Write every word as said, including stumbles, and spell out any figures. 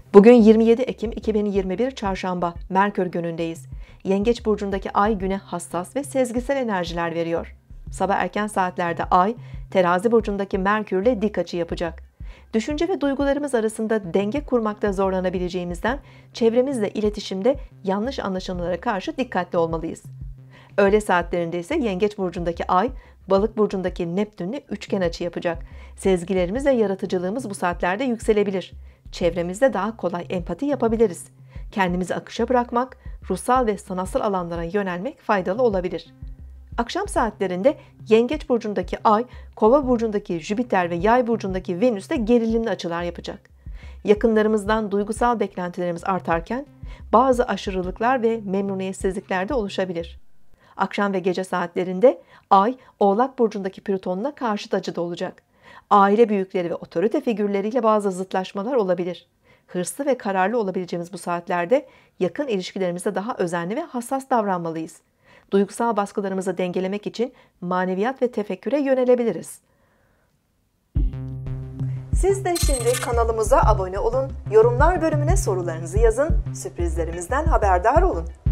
Bugün yirmi yedi Ekim iki bin yirmi bir Çarşamba, Merkür günündeyiz. Yengeç burcundaki ay güne hassas ve sezgisel enerjiler veriyor. Sabah erken saatlerde ay, Terazi burcundaki Merkürle dik açı yapacak. Düşünce ve duygularımız arasında denge kurmakta zorlanabileceğimizden çevremizle iletişimde yanlış anlaşılmalara karşı dikkatli olmalıyız. Öğle saatlerinde ise Yengeç burcundaki ay, Balık burcundaki Neptünle üçgen açı yapacak. Sezgilerimiz ve yaratıcılığımız bu saatlerde yükselebilir. Çevremizde daha kolay empati yapabiliriz. Kendimizi akışa bırakmak, ruhsal ve sanatsal alanlara yönelmek faydalı olabilir. Akşam saatlerinde Yengeç burcundaki ay, Kova burcundaki Jüpiter ve Yay burcundaki Venüs'te gerilimli açılar yapacak. Yakınlarımızdan duygusal beklentilerimiz artarken bazı aşırılıklar ve memnuniyetsizlikler de oluşabilir. Akşam ve gece saatlerinde ay, Oğlak burcundaki Plüton'la karşıt açıda olacak. Aile büyükleri ve otorite figürleriyle bazı zıtlaşmalar olabilir. Hırslı ve kararlı olabileceğimiz bu saatlerde yakın ilişkilerimizde daha özenli ve hassas davranmalıyız. Duygusal baskılarımızı dengelemek için maneviyat ve tefekküre yönelebiliriz. Siz de şimdi kanalımıza abone olun, yorumlar bölümüne sorularınızı yazın, sürprizlerimizden haberdar olun.